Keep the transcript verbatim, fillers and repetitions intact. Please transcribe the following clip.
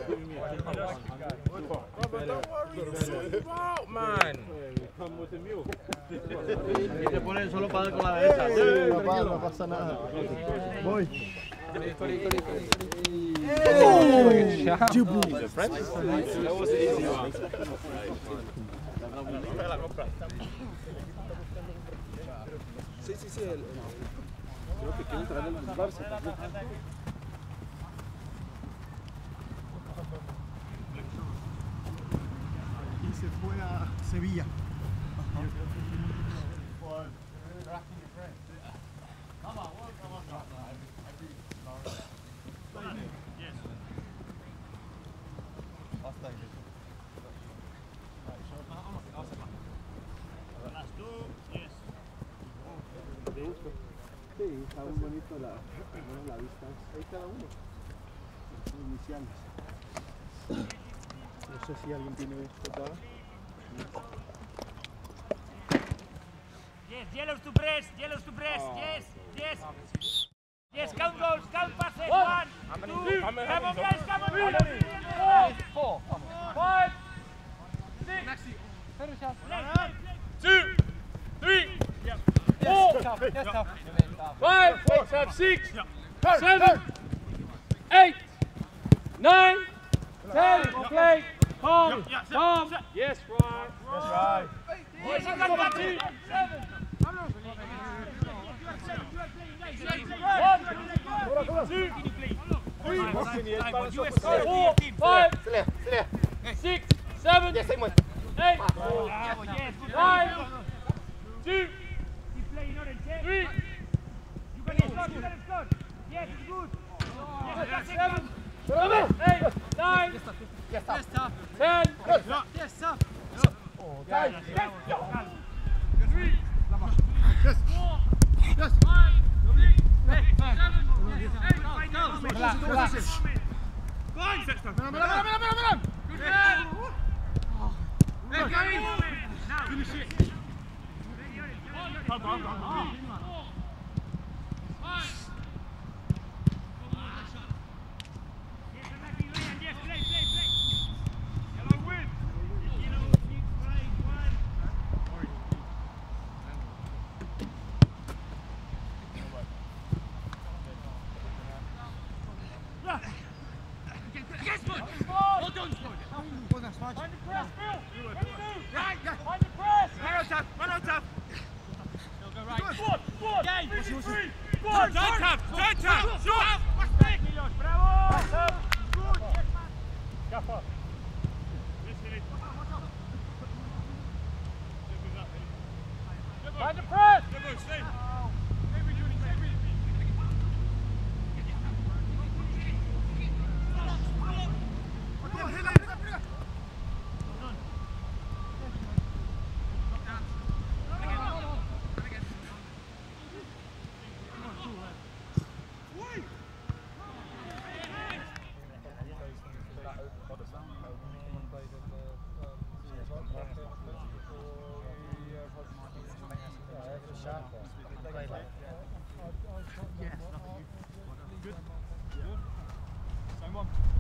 out, man. Y te ponen solo para dar con la derecha. No pasa, no pasa nada. Voy. Sí, sí, sí. El, creo que quieren traer el Barça. Y se fue a Sevilla. Sí, está muy bonito la, bueno, la vista. Ahí cada uno. Iniciales. No sé si alguien tiene esto acá. Yes, yellows to press, yellows to press, yes, yes. Yes, count goals, count passes, one, two, come on guys, come on, four, four, five, six, two, three, four, five, six, seven, eight, nine, ten, okay, calm, calm, yes, right, yes, right. Yes, I got that too. Seven. One, two, three, four, five, six, seven, eight, nine, two, three. You can start, you can start. Yes, it's good. Yes, seven, eight, nine, ten. Yes, sir. Guys, yes, three, yes, four, yes, five, six, seven, eight, Relax, relax. Fine, Sexton. Good man. Hey, guys. Finish it. Come on, come on. Five. Yes, play, play, play. Yellow win. Yes, well done, Find the press, Phil! Right, find the press! Run out tough, run out tough! Go right. Squad, squad! Three, three! Squad! Turn tough, turn tough! Short! Bravo! Good! Yes, man! Gaffer! Find the press! Yes, good. Good. Same one.